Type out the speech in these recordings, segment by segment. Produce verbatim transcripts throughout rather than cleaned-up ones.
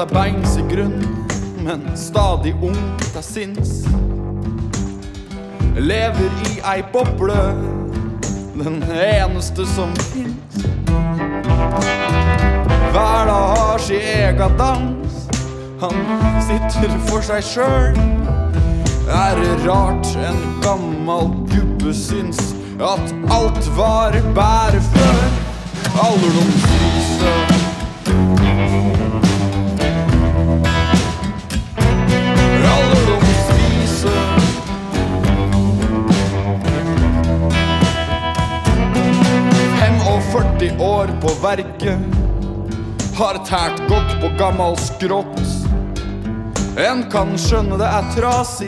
er beins i grunn, men stadig ung til sinns. Lever i ei boble, den eneste som finnes. Verda har sin ega dans, han sitter for seg sjøl. Er det rart en gammel gubbe syns at alt var bare før? Alderdomsvise. Alderdomsvise. førti år på verket, har tært godt på gammel skrått. En kan skjønne det er trasig,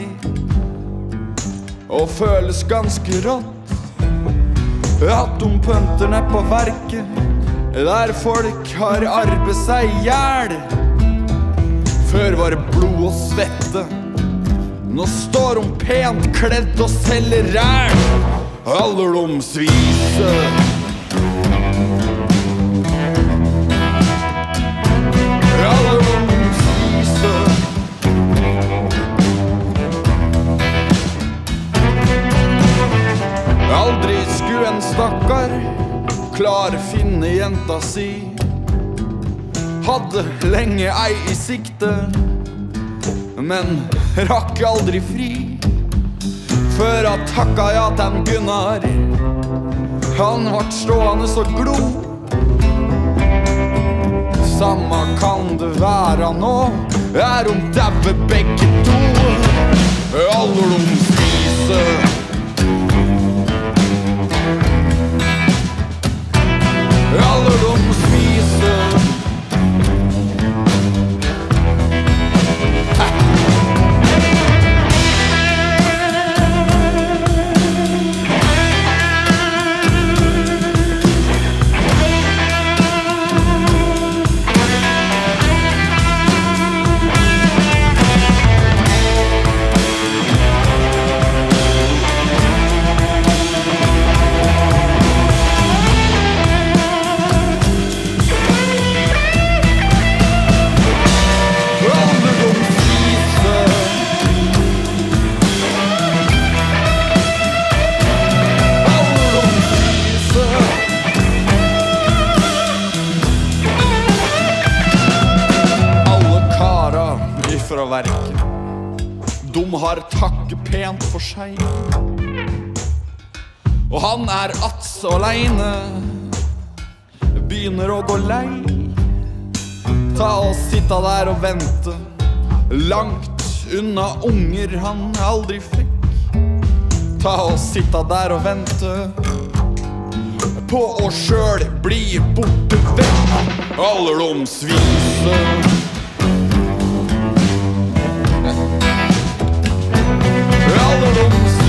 og føles ganske rått. At de pønter ned på verket, der folk har arbeidet seg ihjel. Før var det blod og svette, nå står de pent kledd og selger ræl. Alderdomsvise. Aldri skulle en stakkar klare finne jenta si. Hadde lenge ei i sikte, men rakk aldri fri. Før at takka ja til en Gunnar, han vart stående så glo. Samma kan det være nå, er om dæve begge to. Alderdomsvise. Alderdomsvise. Fra verket, de har takket pent for seg, og han er ats alene, begynner å gå lei. Ta og sitte der og vente, langt unna unger han aldri fikk. Ta og sitte der og vente på å sjøl bli borte vekk. Alderdomsvise. Alderdomsvise.